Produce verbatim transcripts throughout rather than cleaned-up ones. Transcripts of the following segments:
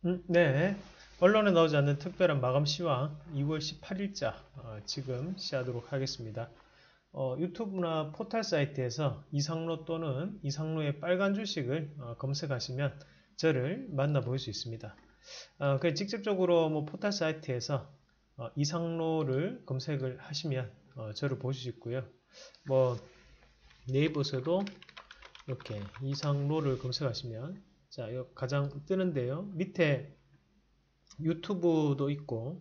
음, 네. 언론에 나오지 않는 특별한 마감 시황 이월 십팔일자 어, 지금 시작하도록 하겠습니다. 어, 유튜브나 포털 사이트에서 이상로 또는 이상로의 빨간 주식을 어, 검색하시면 저를 만나볼 수 있습니다. 어, 그 직접적으로 뭐 포털 사이트에서 어, 이상로를 검색을 하시면 어, 저를 보실 수 있고요. 뭐 네이버에서도 이렇게 이상로를 검색하시면 자, 이 가장 뜨는데요. 밑에 유튜브도 있고,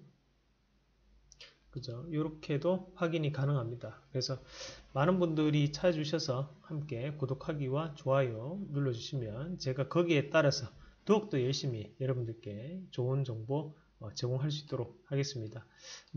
그죠? 이렇게도 확인이 가능합니다. 그래서 많은 분들이 찾아주셔서 함께 구독하기와 좋아요 눌러주시면 제가 거기에 따라서 더욱더 열심히 여러분들께 좋은 정보 제공할 수 있도록 하겠습니다.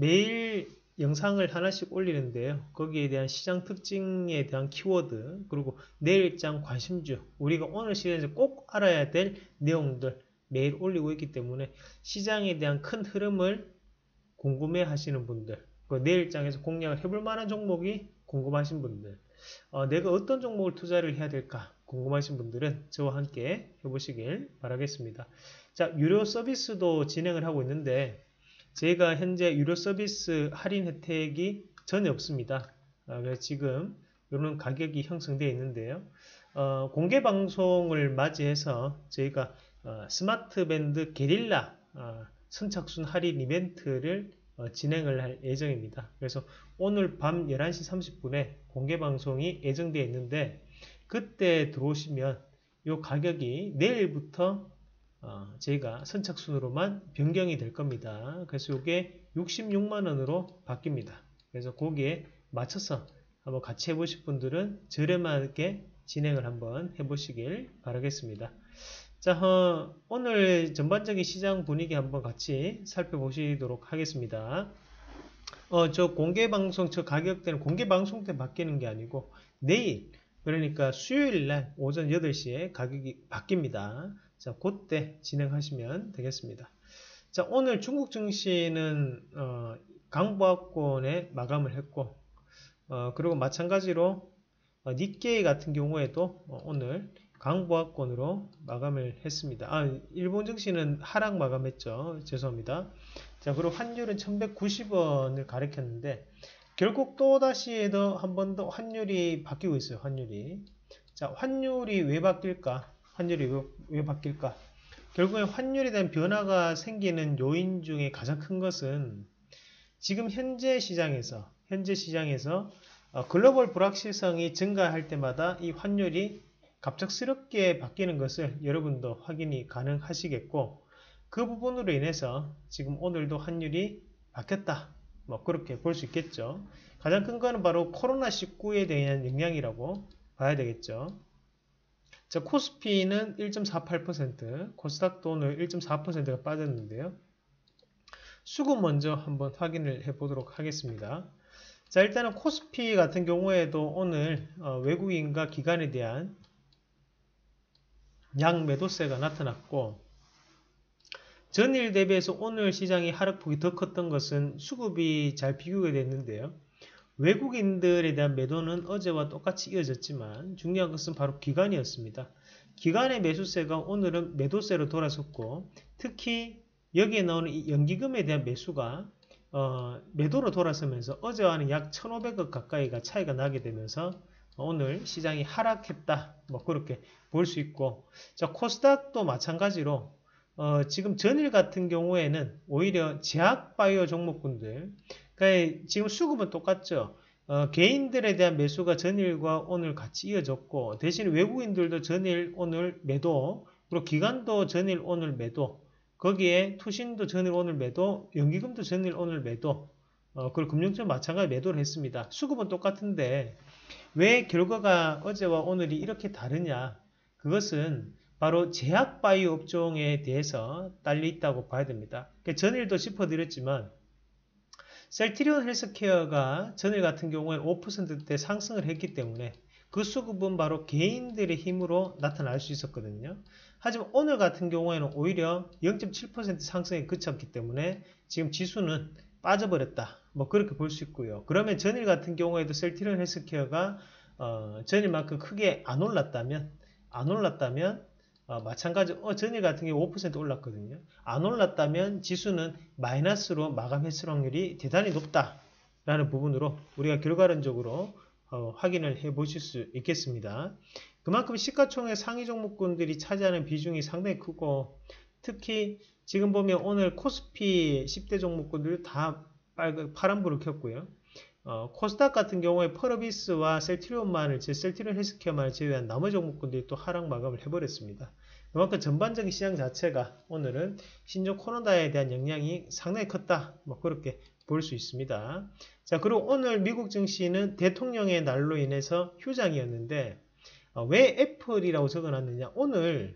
매일 영상을 하나씩 올리는데요. 거기에 대한 시장 특징에 대한 키워드, 그리고 내일장 관심주, 우리가 오늘 시간에서 꼭 알아야 될 내용들 매일 올리고 있기 때문에 시장에 대한 큰 흐름을 궁금해 하시는 분들, 그 내일장에서 공략을 해볼 만한 종목이 궁금하신 분들, 어, 내가 어떤 종목을 투자를 해야 될까 궁금하신 분들은 저와 함께 해보시길 바라겠습니다. 자, 유료 서비스도 진행을 하고 있는데 저희가 현재 유료 서비스 할인 혜택이 전혀 없습니다. 어, 그래서 지금 이런 가격이 형성되어 있는데요. 어, 공개 방송을 맞이해서 저희가 어, 스마트 밴드 게릴라 어, 선착순 할인 이벤트를 어, 진행을 할 예정입니다. 그래서 오늘 밤 열한시 삼십분에 공개 방송이 예정되어 있는데 그때 들어오시면 이 가격이 내일부터 어, 저희가 선착순으로만 변경이 될 겁니다. 그래서 이게 육십육만 원으로 바뀝니다. 그래서 거기에 맞춰서 한번 같이 해보실 분들은 저렴하게 진행을 한번 해보시길 바라겠습니다. 자, 어, 오늘 전반적인 시장 분위기 한번 같이 살펴보시도록 하겠습니다. 어, 저 공개 방송, 저 가격대는 공개 방송 때 바뀌는 게 아니고 내일, 그러니까 수요일 날 오전 여덟시에 가격이 바뀝니다. 자, 그때 진행하시면 되겠습니다. 자, 오늘 중국 증시는 어, 강보합권에 마감을 했고, 어, 그리고 마찬가지로 어, 니케이 같은 경우에도 어, 오늘 강보합권으로 마감을 했습니다. 아, 일본 증시는 하락 마감했죠. 죄송합니다. 자, 그리고 환율은 천백구십 원을 가리켰는데 결국 또다시 한 번 더 환율이 바뀌고 있어요. 환율이. 자, 환율이 왜 바뀔까? 환율이 왜, 왜 바뀔까? 결국에 환율에 대한 변화가 생기는 요인 중에 가장 큰 것은 지금 현재 시장에서 현재 시장에서 어, 글로벌 불확실성이 증가할 때마다 이 환율이 갑작스럽게 바뀌는 것을 여러분도 확인이 가능하시겠고, 그 부분으로 인해서 지금 오늘도 환율이 바뀌었다, 뭐 그렇게 볼 수 있겠죠. 가장 큰 거는 바로 코로나 십구에 대한 영향이라고 봐야 되겠죠. 자, 코스피는 일 점 사팔 퍼센트, 코스닥도 오늘 일 점 사 퍼센트가 빠졌는데요. 수급 먼저 한번 확인을 해 보도록 하겠습니다. 자, 일단은 코스피 같은 경우에도 오늘 어, 외국인과 기관에 대한 양매도세가 나타났고, 전일 대비해서 오늘 시장이 하락폭이 더 컸던 것은 수급이 잘 비교가 됐는데요. 외국인들에 대한 매도는 어제와 똑같이 이어졌지만 중요한 것은 바로 기관이었습니다. 기관의 매수세가 오늘은 매도세로 돌아섰고, 특히 여기에 나오는 이 연기금에 대한 매수가 어, 매도로 돌아서면서 어제와는 약 천오백억 가까이가 차이가 나게 되면서 오늘 시장이 하락했다, 뭐 그렇게 볼 수 있고, 자, 코스닥도 마찬가지로 어, 지금 전일 같은 경우에는 오히려 제약바이오 종목군들, 그러니까 지금 수급은 똑같죠. 어, 개인들에 대한 매수가 전일과 오늘 같이 이어졌고, 대신 외국인들도 전일 오늘 매도, 그리고 기관도 전일 오늘 매도, 거기에 투신도 전일 오늘 매도, 연기금도 전일 오늘 매도, 어, 그리고 금융권 마찬가지 매도를 했습니다. 수급은 똑같은데 왜 결과가 어제와 오늘이 이렇게 다르냐? 그것은 바로 제약바이오 업종에 대해서 딸려 있다고 봐야 됩니다. 전일도 짚어드렸지만 셀트리온 헬스케어가 전일 같은 경우에는 오 퍼센트대 상승을 했기 때문에 그 수급은 바로 개인들의 힘으로 나타날 수 있었거든요. 하지만 오늘 같은 경우에는 오히려 영 점 칠 퍼센트 상승에 그쳤기 때문에 지금 지수는 빠져버렸다, 뭐 그렇게 볼 수 있고요. 그러면 전일 같은 경우에도 셀트리온 헬스케어가 어, 전일만큼 크게 안 올랐다면 안 올랐다면 어, 마찬가지 어, 전일 같은 경우 오 퍼센트 올랐거든요. 안 올랐다면 지수는 마이너스로 마감했을 확률이 대단히 높다라는 부분으로 우리가 결과론적으로 어, 확인을 해 보실 수 있겠습니다. 그만큼 시가총액 상위 종목군들이 차지하는 비중이 상당히 크고, 특히 지금 보면 오늘 코스피 십 대 종목군들 다 빨간 파란불을 켰고요. 어, 코스닥 같은 경우에 펄어비스와 셀트리온만을 제 셀트리온 헬스케어만을 제외한 나머지 종목군들이 또 하락 마감을 해버렸습니다. 그만큼 전반적인 시장 자체가 오늘은 신종 코로나에 대한 영향이 상당히 컸다, 뭐 그렇게 볼 수 있습니다. 자, 그리고 오늘 미국 증시는 대통령의 날로 인해서 휴장이었는데 어, 왜 애플이라고 적어놨느냐? 오늘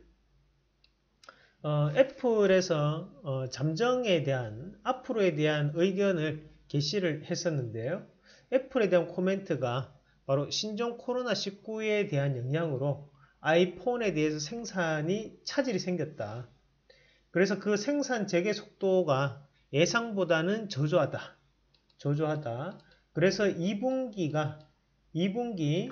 어, 애플에서 어, 잠정에 대한 앞으로에 대한 의견을 게시를 했었는데요. 애플에 대한 코멘트가 바로 신종 코로나 십구에 대한 영향으로 아이폰에 대해서 생산이 차질이 생겼다. 그래서 그 생산 재개 속도가 예상보다는 저조하다. 저조하다. 그래서 이 분기가 이 분기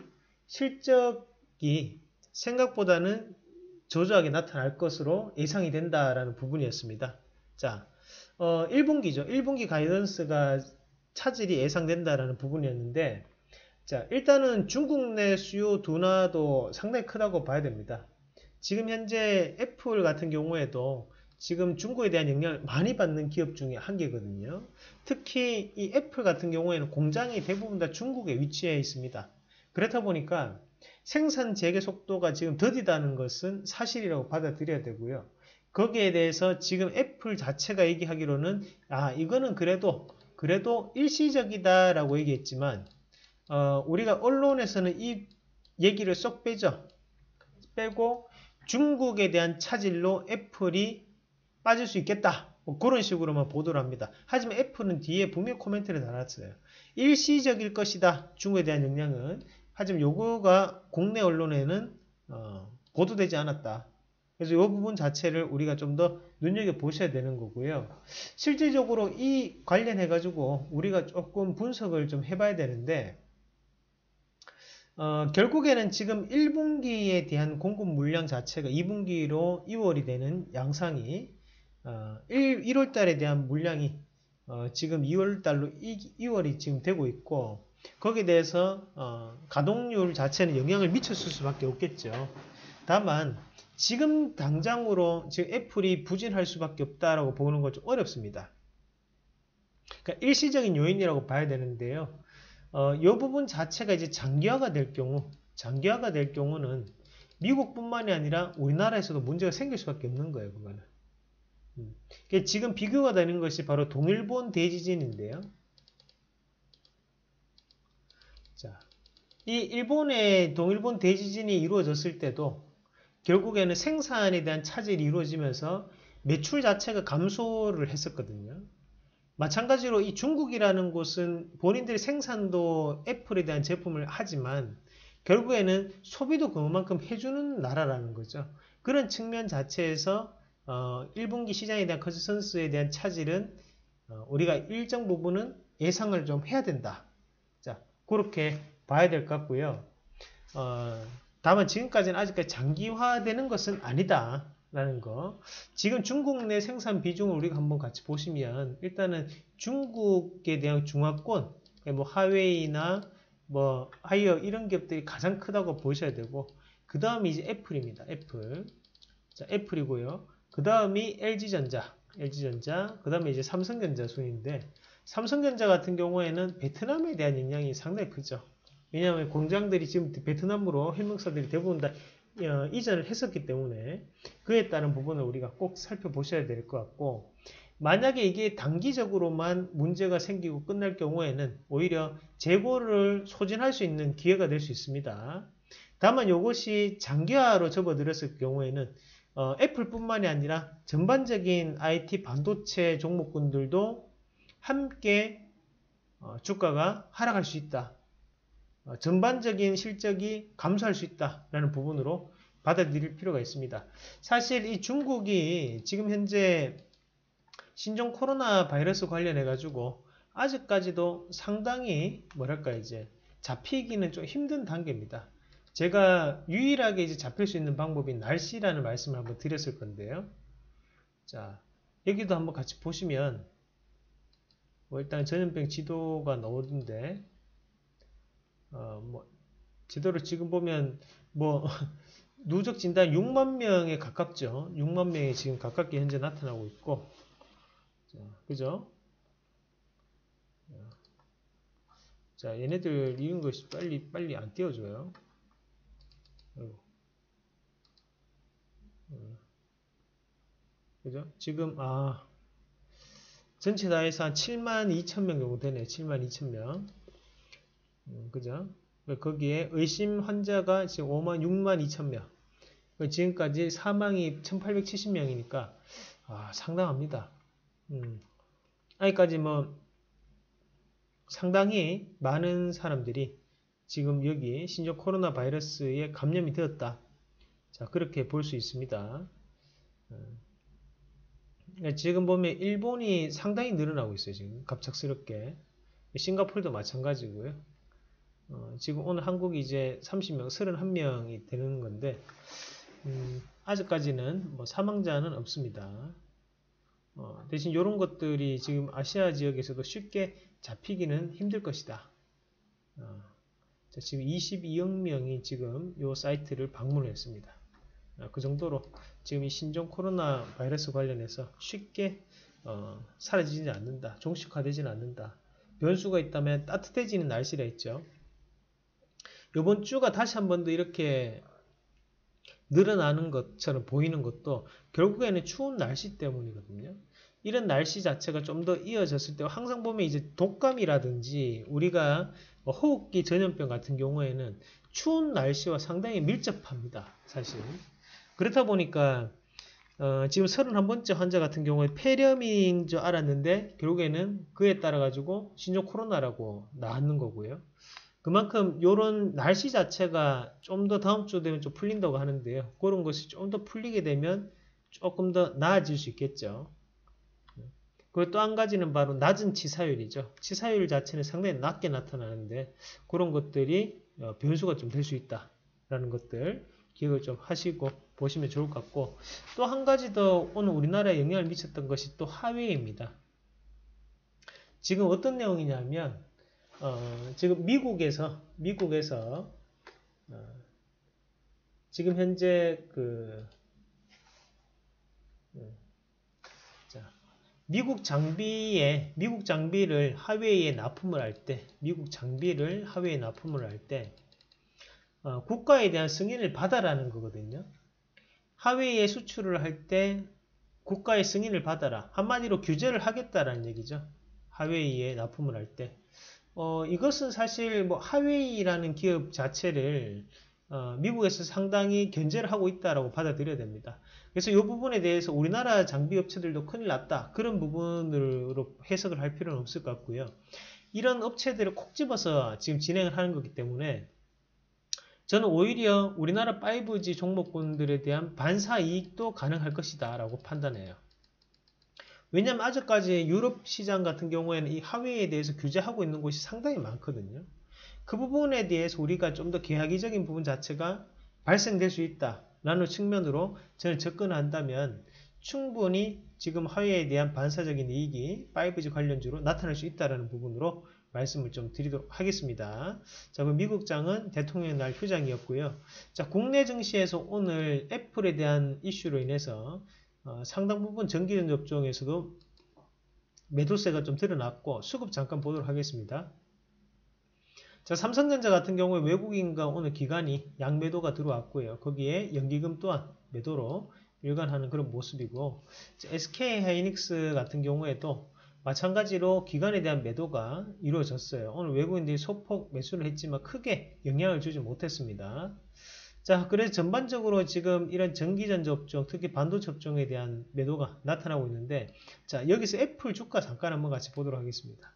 실적이 생각보다는 저조하게 나타날 것으로 예상이 된다라는 부분이었습니다. 자, 어, 일 분기죠. 일 분기 가이던스가 차질이 예상된다라는 부분이었는데, 자, 일단은 중국 내 수요 둔화도 상당히 크다고 봐야 됩니다. 지금 현재 애플 같은 경우에도 지금 중국에 대한 영향을 많이 받는 기업 중에 한 개거든요. 특히 이 애플 같은 경우에는 공장이 대부분 다 중국에 위치해 있습니다. 그렇다 보니까 생산 재개 속도가 지금 더디다는 것은 사실이라고 받아들여야 되고요. 거기에 대해서 지금 애플 자체가 얘기하기로는 아, 이거는 그래도 그래도 일시적이다라고 얘기했지만 어, 우리가 언론에서는 이 얘기를 쏙 빼죠. 빼고 중국에 대한 차질로 애플이 빠질 수 있겠다. 뭐 그런 식으로만 보도를 합니다. 하지만 애플은 뒤에 분명 코멘트를 달았어요. 일시적일 것이다. 중국에 대한 영향은. 하지만 요거가 국내 언론에는 어, 보도되지 않았다. 그래서 이 부분 자체를 우리가 좀 더 눈여겨보셔야 되는 거고요. 실질적으로 이 관련해가지고 우리가 조금 분석을 좀 해봐야 되는데 어, 결국에는 지금 일 분기에 대한 공급 물량 자체가 이 분기로 이월이 되는 양상이 어, 일, 월 달에 대한 물량이 어, 지금 이월 달로 이월이 지금 되고 있고 거기에 대해서 어, 가동률 자체는 영향을 미쳤을 수밖에 없겠죠. 다만 지금 당장으로 지금 애플이 부진할 수밖에 없다라고 보는 건 좀 어렵습니다. 그러니까 일시적인 요인이라고 봐야 되는데요. 어, 이 부분 자체가 이제 장기화가 될 경우, 장기화가 될 경우는 미국뿐만이 아니라 우리나라에서도 문제가 생길 수밖에 없는 거예요, 그거는. 음. 지금 비교가 되는 것이 바로 동일본 대지진인데요. 자, 이 일본의 동일본 대지진이 이루어졌을 때도 결국에는 생산에 대한 차질이 이루어지면서 매출 자체가 감소를 했었거든요. 마찬가지로 이 중국이라는 곳은 본인들이 생산도 애플에 대한 제품을 하지만 결국에는 소비도 그만큼 해주는 나라라는 거죠. 그런 측면 자체에서 어, 일 분기 시장에 대한 컨센서스에 대한 차질은 어, 우리가 일정 부분은 예상을 좀 해야 된다. 자, 그렇게 봐야 될 것 같고요. 어, 다만 지금까지는 아직까지 장기화되는 것은 아니다. 라는 거. 지금 중국 내 생산 비중을 우리가 한번 같이 보시면 일단은 중국에 대한 중화권, 뭐 하웨이나 뭐 하이어 이런 기업들이 가장 크다고 보셔야 되고 그 다음이 이제 애플입니다. 애플. 자, 애플이고요. 그 다음이 엘지전자, 엘지전자. 그 다음에 이제 삼성전자 순인데 삼성전자 같은 경우에는 베트남에 대한 영향이 상당히 크죠. 왜냐하면 공장들이 지금 베트남으로 협력사들이 대부분 다 어, 이전을 했었기 때문에 그에 따른 부분을 우리가 꼭 살펴보셔야 될 것 같고 만약에 이게 단기적으로만 문제가 생기고 끝날 경우에는 오히려 재고를 소진할 수 있는 기회가 될 수 있습니다. 다만 이것이 장기화로 접어들었을 경우에는 어, 애플뿐만이 아니라 전반적인 아이티 반도체 종목군들도 함께 어, 주가가 하락할 수 있다. 어, 전반적인 실적이 감소할 수 있다라는 부분으로 받아들일 필요가 있습니다. 사실 이 중국이 지금 현재 신종 코로나 바이러스 관련해 가지고 아직까지도 상당히 뭐랄까 이제 잡히기는 좀 힘든 단계입니다. 제가 유일하게 이제 잡힐 수 있는 방법이 날씨라는 말씀을 한번 드렸을 건데요. 자, 여기도 한번 같이 보시면, 뭐 일단 전염병 지도가 나오는데, 어, 뭐, 지도를 지금 보면, 뭐, 누적 진단 육만 명에 가깝죠. 육만 명이 지금 가깝게 현재 나타나고 있고, 자, 그죠? 자, 얘네들 이런 것이 빨리, 빨리 안 띄워줘요. 아이고. 어, 그죠? 지금, 아, 전체 다 해서 한 칠만 이천 명 정도 되네. 칠만 이천 명. 음, 그죠? 거기에 의심 환자가 지금 오만, 육만 이천 명. 지금까지 사망이 천팔백칠십 명이니까, 아, 상당합니다. 음. 아직까지 뭐, 상당히 많은 사람들이 지금 여기 신종 코로나 바이러스에 감염이 되었다. 자, 그렇게 볼 수 있습니다. 지금 보면 일본이 상당히 늘어나고 있어요. 지금 갑작스럽게. 싱가포르도 마찬가지고요. 어, 지금 오늘 한국이 이제 삼십 명, 삼십일 명이 되는 건데, 음, 아직까지는 뭐 사망자는 없습니다. 어, 대신 이런 것들이 지금 아시아 지역에서도 쉽게 잡히기는 힘들 것이다. 어, 자, 지금 이십이억 명이 지금 이 사이트를 방문했습니다. 어, 그 정도로 지금 이 신종 코로나 바이러스 관련해서 쉽게 어, 사라지지 않는다. 종식화되지는 않는다. 변수가 있다면 따뜻해지는 날씨라 했죠. 이번 주가 다시 한 번 더 이렇게 늘어나는 것처럼 보이는 것도 결국에는 추운 날씨 때문이거든요. 이런 날씨 자체가 좀 더 이어졌을 때 항상 보면 이제 독감이라든지 우리가 호흡기 전염병 같은 경우에는 추운 날씨와 상당히 밀접합니다. 사실. 그렇다 보니까 어, 지금 서른한 번째 환자 같은 경우에 폐렴인 줄 알았는데 결국에는 그에 따라 가지고 신종 코로나라고 나왔는 거고요. 그만큼 이런 날씨 자체가 좀 더 다음 주 되면 좀 풀린다고 하는데요. 그런 것이 좀 더 풀리게 되면 조금 더 나아질 수 있겠죠. 그리고 또 한 가지는 바로 낮은 치사율이죠. 치사율 자체는 상당히 낮게 나타나는데 그런 것들이 변수가 좀 될 수 있다라는 것들 기억을 좀 하시고 보시면 좋을 것 같고, 또 한 가지 더 오늘 우리나라에 영향을 미쳤던 것이 또 하웨이입니다. 지금 어떤 내용이냐면 어, 지금 미국에서 미국에서 어, 지금 현재 그 음, 자, 미국 장비에 미국 장비를 하웨이에 납품을 할 때 미국 장비를 하웨이에 납품을 할 때 어, 국가에 대한 승인을 받아라는 거거든요. 하웨이에 수출을 할 때 국가의 승인을 받아라. 한마디로 규제를 하겠다라는 얘기죠. 하웨이에 납품을 할 때. 어, 이것은 사실 뭐 하웨이라는 기업 자체를 어, 미국에서 상당히 견제를 하고 있다라고 받아들여야 됩니다. 그래서 이 부분에 대해서 우리나라 장비 업체들도 큰일 났다. 그런 부분으로 해석을 할 필요는 없을 것 같고요. 이런 업체들을 콕 집어서 지금 진행을 하는 거기 때문에 저는 오히려 우리나라 파이브지 종목군들에 대한 반사 이익도 가능할 것이다 라고 판단해요. 왜냐하면 아직까지 유럽 시장 같은 경우에는 이 하웨이에 대해서 규제하고 있는 곳이 상당히 많거든요. 그 부분에 대해서 우리가 좀 더 계약이적인 부분 자체가 발생될 수 있다라는 측면으로 저는 접근한다면 충분히 지금 하웨이에 대한 반사적인 이익이 파이브지 관련주로 나타날 수 있다는 부분으로 말씀을 좀 드리도록 하겠습니다. 자, 그럼 미국장은 대통령의 날 휴장이었고요. 자, 국내 증시에서 오늘 애플에 대한 이슈로 인해서 어, 상당 부분 전기전자 업종에서도 매도세가 좀 드러났고 수급 잠깐 보도록 하겠습니다. 자, 삼성전자 같은 경우에 외국인과 오늘 기관이 양매도가 들어왔고요. 거기에 연기금 또한 매도로 일관하는 그런 모습이고, 에스케이하이닉스 같은 경우에도 마찬가지로 기관에 대한 매도가 이루어졌어요. 오늘 외국인들이 소폭 매수를 했지만 크게 영향을 주지 못했습니다. 자, 그래서 전반적으로 지금 이런 전기전자 업종, 특히 반도체 업종에 대한 매도가 나타나고 있는데, 자, 여기서 애플 주가 잠깐 한번 같이 보도록 하겠습니다.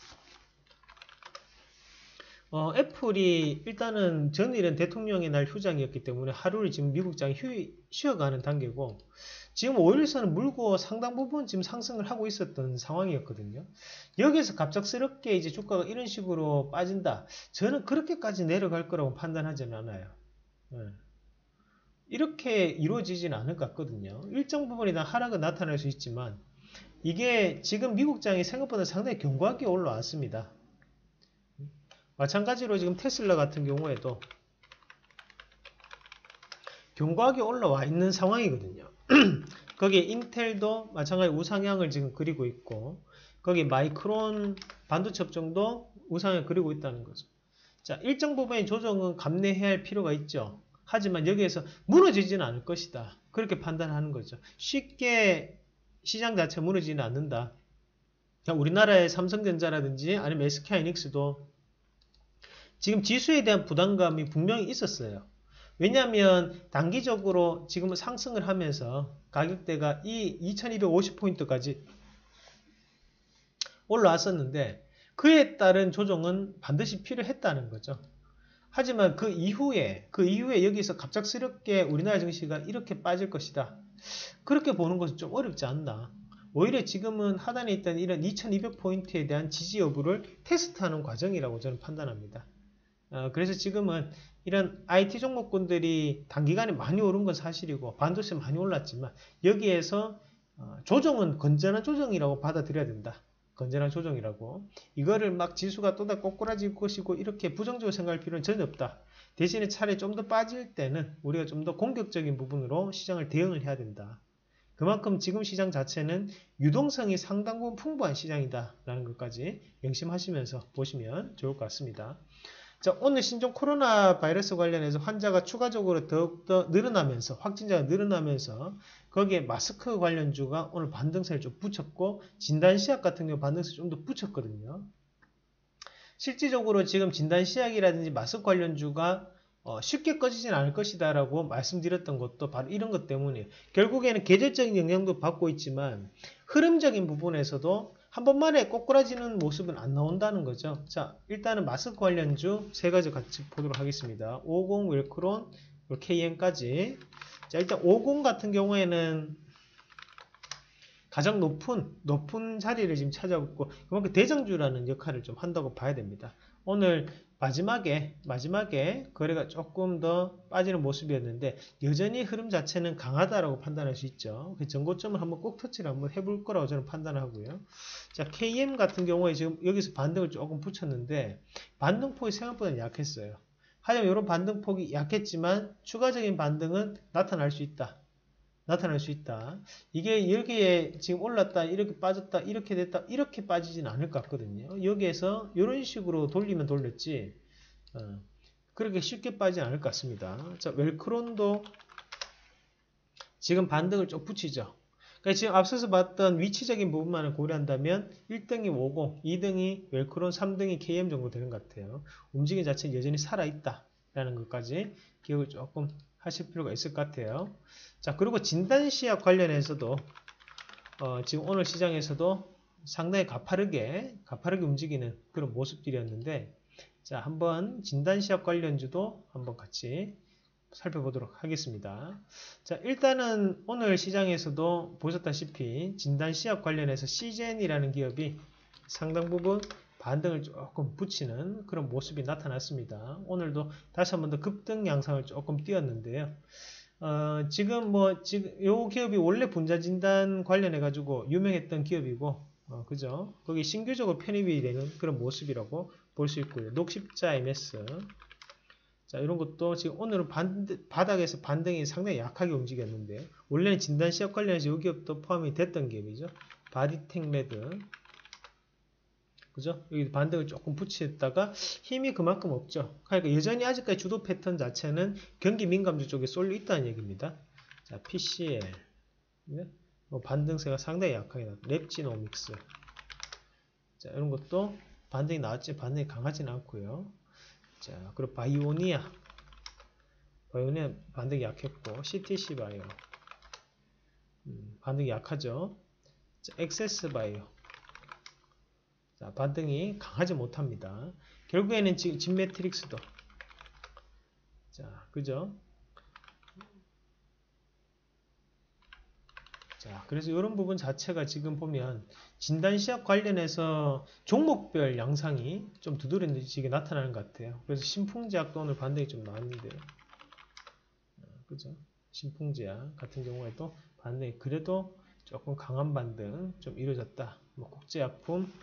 어, 애플이 일단은 전일은 대통령의 날 휴장이었기 때문에 하루를 지금 미국장이 휴, 쉬어가는 단계고, 지금 오일선은 물고 상당 부분 지금 상승을 하고 있었던 상황이었거든요. 여기서 갑작스럽게 이제 주가가 이런 식으로 빠진다. 저는 그렇게까지 내려갈 거라고 판단하지는 않아요. 예. 이렇게 이루어지지는 않을 것 같거든요. 일정 부분이나 하락은 나타날 수 있지만 이게 지금 미국장이 생각보다 상당히 견고하게 올라왔습니다. 마찬가지로 지금 테슬라 같은 경우에도 견고하게 올라와 있는 상황이거든요. 거기에 인텔도 마찬가지로 우상향을 지금 그리고 있고 거기 마이크론 반도체 업종도 우상향을 그리고 있다는 거죠. 자, 일정 부분의 조정은 감내해야 할 필요가 있죠. 하지만 여기에서 무너지지는 않을 것이다. 그렇게 판단하는 거죠. 쉽게 시장 자체가 무너지지는 않는다. 우리나라의 삼성전자라든지 아니면 에스케이하이닉스도 지금 지수에 대한 부담감이 분명히 있었어요. 왜냐하면 단기적으로 지금은 상승을 하면서 가격대가 이 이천이백오십 포인트까지 올라왔었는데 그에 따른 조정은 반드시 필요했다는 거죠. 하지만 그 이후에 그 이후에 여기서 갑작스럽게 우리나라 증시가 이렇게 빠질 것이다. 그렇게 보는 것은 좀 어렵지 않나. 오히려 지금은 하단에 있던 이런 이천이백 포인트에 대한 지지 여부를 테스트하는 과정이라고 저는 판단합니다. 어, 그래서 지금은 이런 아이티 종목군들이 단기간에 많이 오른 건 사실이고 반도체 많이 올랐지만 여기에서 어, 조정은 건전한 조정이라고 받아들여야 된다. 건전한 조정이라고. 이거를 막 지수가 또다 꼬꾸라질 것이고 이렇게 부정적으로 생각할 필요는 전혀 없다. 대신에 차라리 좀 더 빠질 때는 우리가 좀 더 공격적인 부분으로 시장을 대응을 해야 된다. 그만큼 지금 시장 자체는 유동성이 상당 부분 풍부한 시장이다 라는 것까지 명심하시면서 보시면 좋을 것 같습니다. 자, 오늘 신종 코로나 바이러스 관련해서 환자가 추가적으로 더욱더 늘어나면서 확진자가 늘어나면서 거기에 마스크 관련주가 오늘 반등세를 좀 붙였고 진단시약 같은 경우 반등세 좀 더 붙였거든요. 실질적으로 지금 진단시약이라든지 마스크 관련주가 어, 쉽게 꺼지진 않을 것이다 라고 말씀드렸던 것도 바로 이런 것 때문이에요. 결국에는 계절적인 영향도 받고 있지만 흐름적인 부분에서도 한 번만에 꼬꾸라지는 모습은 안 나온다는 거죠. 자, 일단은 마스크 관련주 세 가지 같이 보도록 하겠습니다. 오십, 웰크론, 케이엠까지. 자, 일단 오십 같은 경우에는 가장 높은 높은 자리를 지금 찾아오고 그만큼 대장주라는 역할을 좀 한다고 봐야 됩니다. 오늘 마지막에 마지막에 거래가 조금 더 빠지는 모습이었는데 여전히 흐름 자체는 강하다라고 판단할 수 있죠. 그 전고점을 한번 꼭 터치를 한번 해볼 거라고 저는 판단하고요. 자, 케이엠 같은 경우에 지금 여기서 반등을 조금 붙였는데 반등폭이 생각보다 약했어요. 하지만 이런 반등폭이 약했지만 추가적인 반등은 나타날 수 있다. 나타날 수 있다. 이게 여기에 지금 올랐다, 이렇게 빠졌다, 이렇게 됐다, 이렇게 빠지진 않을 것 같거든요. 여기에서 이런 식으로 돌리면 돌렸지, 어, 그렇게 쉽게 빠지진 않을 것 같습니다. 자, 웰크론도 지금 반등을 좀 붙이죠. 그러니까 지금 앞서서 봤던 위치적인 부분만을 고려한다면 일 등이 오십, 이 등이 웰크론, 삼 등이 케이엠 정도 되는 것 같아요. 움직임 자체는 여전히 살아있다 라는 것까지 기억을 조금 하실 필요가 있을 것 같아요. 자, 그리고 진단시약 관련해서도 어, 지금 오늘 시장에서도 상당히 가파르게 가파르게 움직이는 그런 모습들이었는데, 자, 한번 진단시약 관련주도 한번 같이 살펴보도록 하겠습니다. 자, 일단은 오늘 시장에서도 보셨다시피 진단시약 관련해서 시젠이라는 기업이 상당 부분 반등을 조금 붙이는 그런 모습이 나타났습니다. 오늘도 다시 한 번 더 급등 양상을 조금 띄었는데요. 어, 지금 뭐 지금 요 기업이 원래 분자 진단 관련해 가지고 유명했던 기업이고, 어, 그죠? 거기 신규적으로 편입이 되는 그런 모습이라고 볼 수 있고요. 녹십자 엠에스. 자, 이런 것도 지금 오늘은 반, 바닥에서 반등이 상당히 약하게 움직였는데, 원래는 진단시약 관련해서 이 기업도 포함이 됐던 기업이죠. 바디텍레드. 그죠? 여기 반등을 조금 붙였다가 힘이 그만큼 없죠. 그러니까 여전히 아직까지 주도 패턴 자체는 경기 민감주 쪽에 쏠려 있다는 얘기입니다. 자, 피씨엘. 네? 뭐 반등세가 상당히 약하게 나왔다. 랩지노믹스. 자, 이런 것도 반등이 나왔지, 반등이 강하지는 않고요. 자, 그리고 바이오니아. 바이오니아 반등이 약했고, 씨티씨 바이오. 음, 반등이 약하죠. 자, 엑세스 바이오. 자, 반등이 강하지 못합니다. 결국에는 지금 진매트릭스도. 자, 그죠? 자, 그래서 이런 부분 자체가 지금 보면 진단시약 관련해서 종목별 양상이 좀 두드러지게 나타나는 것 같아요. 그래서 신풍제약도 오늘 반등이 좀 나왔는데요. 그죠? 신풍제약 같은 경우에도 반등이 그래도 조금 강한 반등 좀 이루어졌다. 뭐 국제약품,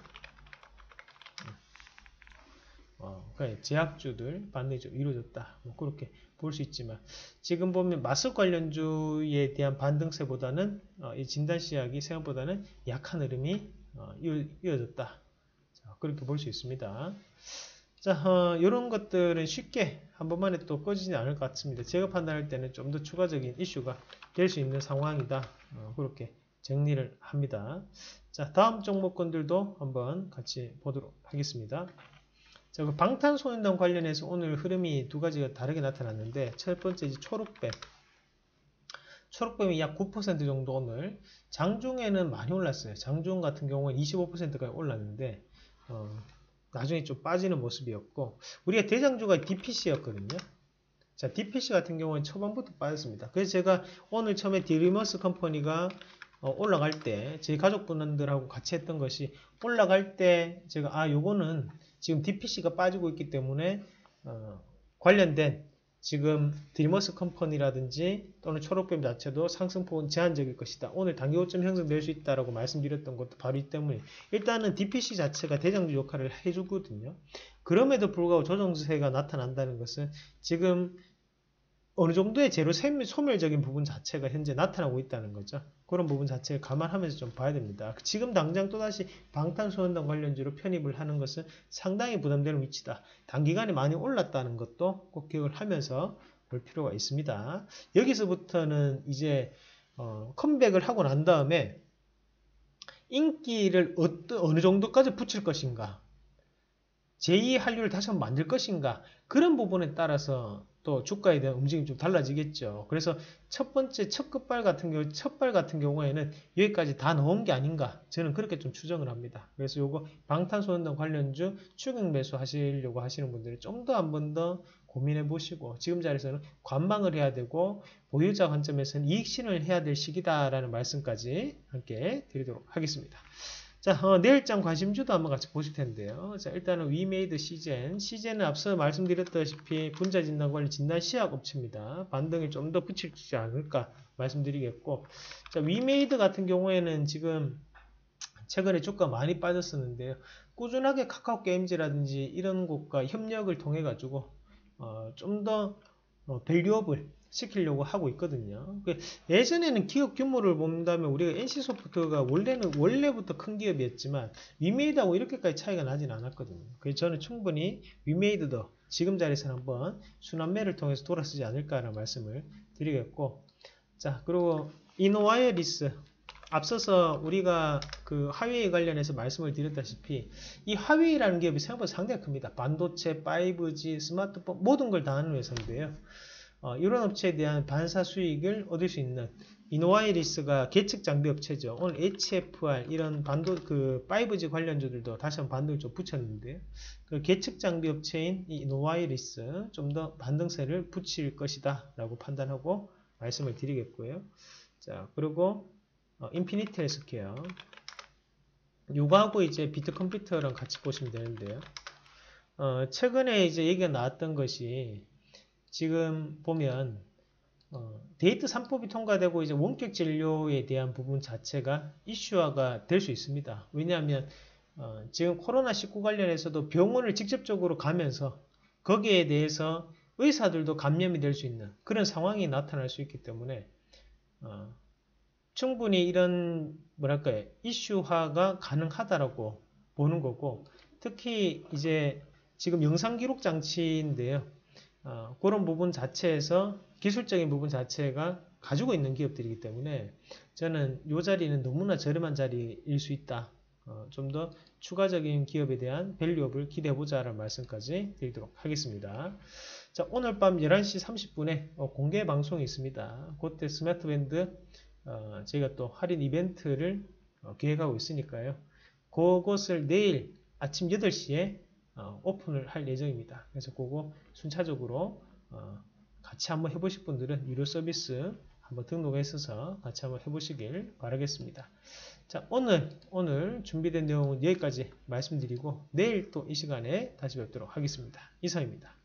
어, 그래, 제약주들 반등이 좀 이루어졌다. 뭐 그렇게 볼 수 있지만 지금 보면 마스 관련주에 대한 반등세보다는 어, 이 진단시약이 생각보다는 약한 흐름이 어, 이어졌다. 자, 그렇게 볼 수 있습니다. 자, 어, 이런 것들은 쉽게 한 번만에 또 꺼지지 않을 것 같습니다. 제가 판단할 때는 좀 더 추가적인 이슈가 될 수 있는 상황이다. 어, 그렇게 정리를 합니다. 자, 다음 종목군들도 한번 같이 보도록 하겠습니다. 자, 그 방탄소년단 관련해서 오늘 흐름이 두 가지가 다르게 나타났는데, 첫 번째 이제 초록뱀. 초록뱀이 약 구 퍼센트 정도 오늘, 장중에는 많이 올랐어요. 장중 같은 경우는 이십오 퍼센트까지 올랐는데, 어, 나중에 좀 빠지는 모습이었고, 우리가 대장주가 디피씨였거든요. 자, 디피씨 같은 경우는 초반부터 빠졌습니다. 그래서 제가 오늘 처음에 디리머스 컴퍼니가 어, 올라갈 때, 저희 가족분들하고 같이 했던 것이, 올라갈 때 제가, 아, 요거는 지금 디피씨가 빠지고 있기 때문에, 어, 관련된 지금 디리머스 컴퍼니라든지 또는 초록뱀 자체도 상승폭은 제한적일 것이다. 오늘 단기 고점 형성될 수 있다라고 말씀드렸던 것도 바로 이 때문에, 일단은 디피씨 자체가 대장주 역할을 해주거든요. 그럼에도 불구하고 조정세가 나타난다는 것은 지금 어느 정도의 제로 소멸적인 부분 자체가 현재 나타나고 있다는 거죠. 그런 부분 자체를 감안하면서 좀 봐야 됩니다. 지금 당장 또다시 방탄소년단 관련주로 편입을 하는 것은 상당히 부담되는 위치다. 단기간에 많이 올랐다는 것도 꼭 기억을 하면서 볼 필요가 있습니다. 여기서부터는 이제 어, 컴백을 하고 난 다음에 인기를 어떤, 어느 정도까지 붙일 것인가, 제이 한류를 다시 한번 만들 것인가, 그런 부분에 따라서 또 주가에 대한 움직임이 좀 달라지겠죠. 그래서 첫 번째 첫 끝발 같은 경우, 첫발 같은 경우에는 여기까지 다 넣은 게 아닌가, 저는 그렇게 좀 추정을 합니다. 그래서 요거 방탄소년단 관련주 추격 매수 하시려고 하시는 분들은 좀 더 한 번 더 고민해 보시고, 지금 자리에서는 관망을 해야 되고 보유자 관점에서는 이익 실현을 해야 될 시기다라는 말씀까지 함께 드리도록 하겠습니다. 자, 어, 내일장 관심주도 한번 같이 보실 텐데요. 자, 일단은 위메이드 시젠. 시젠은 앞서 말씀드렸다시피 분자 진단 관련 진단 시약 업체입니다. 반등이 좀 더 붙이지 않을까 말씀드리겠고. 자, 위메이드 같은 경우에는 지금 최근에 주가 많이 빠졌었는데요. 꾸준하게 카카오 게임즈라든지 이런 곳과 협력을 통해 가지고 어, 좀 더 어, 밸류업을 시키려고 하고 있거든요. 예전에는 기업 규모를 본다면 우리가 엔씨소프트가 원래는 원래부터 큰 기업이었지만 위메이드하고 이렇게까지 차이가 나진 않았거든요. 그래서 저는 충분히 위메이드도 지금 자리에서 한번 순환매를 통해서 돌아서지 않을까라는 말씀을 드리겠고, 자, 그리고 이노와이어리스, 앞서서 우리가 그 하웨이 관련해서 말씀을 드렸다시피 이 하웨이라는 기업이 생각보다 상당히 큽니다. 반도체, 파이브지, 스마트폰 모든 걸 다 하는 회사인데요. 어, 이런 업체에 대한 반사 수익을 얻을 수 있는 이노와이리스가 계측 장비 업체죠. 오늘 에이치에프알 이런 반도 그 파이브지 관련주들도 다시 한번 반등을 좀 붙였는데요. 그 계측 장비 업체인 이 이노와이리스 좀 더 반등세를 붙일 것이다라고 판단하고 말씀을 드리겠고요. 자, 그리고 어, 인피니티 헬스케어, 요거하고 이제 비트컴퓨터랑 같이 보시면 되는데요. 어, 최근에 이제 얘기가 나왔던 것이 지금 보면 어, 데이트 삼 법이 통과되고 이제 원격 진료에 대한 부분 자체가 이슈화가 될 수 있습니다. 왜냐하면 어, 지금 코로나 십구 관련해서도 병원을 직접적으로 가면서 거기에 대해서 의사들도 감염이 될 수 있는 그런 상황이 나타날 수 있기 때문에 어, 충분히 이런 뭐랄까요, 이슈화가 가능하다라고 보는 거고, 특히 이제 지금 영상 기록 장치인데요. 어, 그런 부분 자체에서 기술적인 부분 자체가 가지고 있는 기업들이기 때문에 저는 이 자리는 너무나 저렴한 자리일 수 있다. 어, 좀 더 추가적인 기업에 대한 밸류업을 기대해보자라는 말씀까지 드리도록 하겠습니다. 자, 오늘 밤 열한 시 삼십 분에 어, 공개 방송이 있습니다. 그때 스마트밴드 어, 저희가 또 할인 이벤트를 어, 기획하고 있으니까요. 그것을 내일 아침 여덟 시에 어, 오픈을 할 예정입니다. 그래서 그거 순차적으로 어, 같이 한번 해보실 분들은 유료 서비스 한번 등록해서 같이 한번 해보시길 바라겠습니다. 자, 오늘 오늘 준비된 내용은 여기까지 말씀드리고 내일 또 이 시간에 다시 뵙도록 하겠습니다. 이상입니다.